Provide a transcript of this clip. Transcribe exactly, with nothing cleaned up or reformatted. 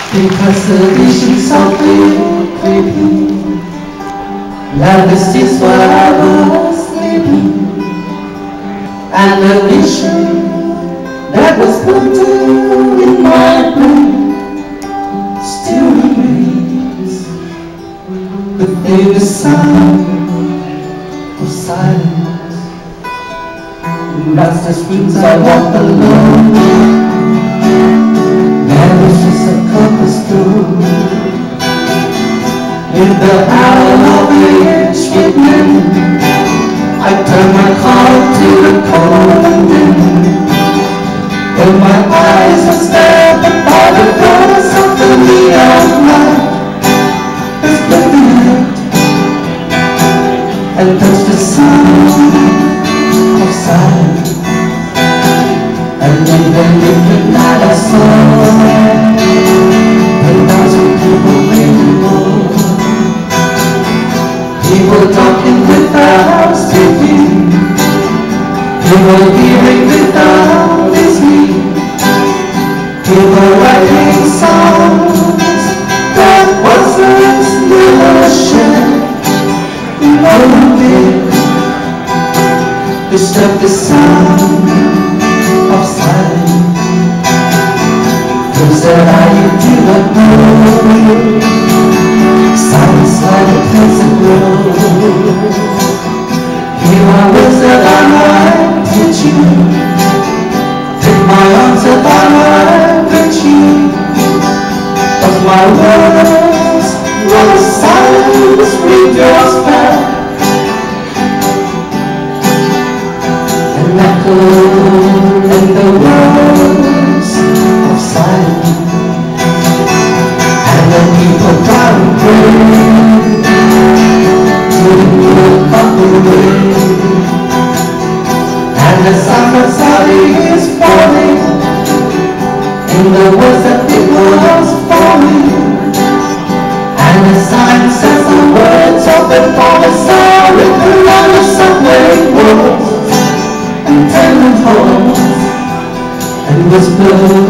Because the vision softly creeping, like the seas where I was sleeping, and the vision that was planted in my brain still remains. But there's the sound of silence, and that's the streets I walk alone. There is just a compass through in the hour of each wind. I turn my car to the cold wind. When my eyes are stared by the colors of the neon light, it's brilliant, and touch the sound of silence. And in the living night I saw ten thousand people waiting, people talking without speaking, people hearing without listening, people writing songs that wasn't never shared. No one did disturb the sound of silence. Those that I do not know, silence like a pleasant road. Here are words that I might teach you, take my arms that I might reach you, but my words was silence with your spell, and echo in the words of silence. And the people cry and pray to the good of the way, and the sun of Saudi is falling in the words that people are falling, and the sign says the words of the promise are written on the subway walls and tenement halls and whisper